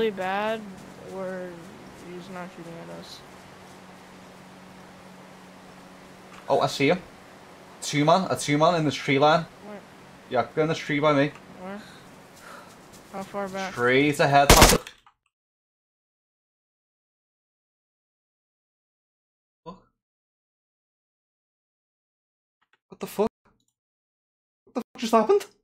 really bad, or he's not shooting at us. Oh, I see him. A two-man in this tree line. Where? Yeah, go in this tree by me. Where? How far back? Trees ahead. What the fuck? What the fuck just happened?